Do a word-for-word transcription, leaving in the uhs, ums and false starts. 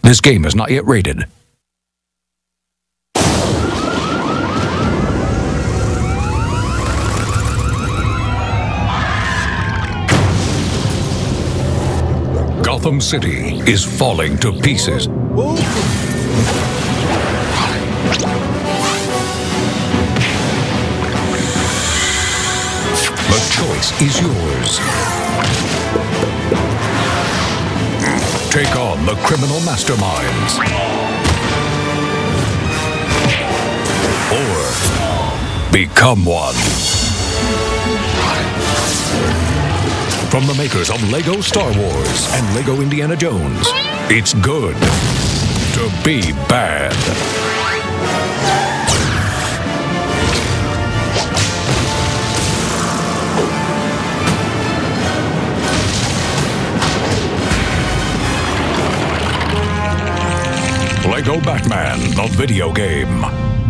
This game is not yet rated. Gotham City is falling to pieces. The choice is yours. Take on the criminal masterminds. Or become one. From the makers of Lego Star Wars and Lego Indiana Jones, it's good to be bad. Lego Batman, the video game.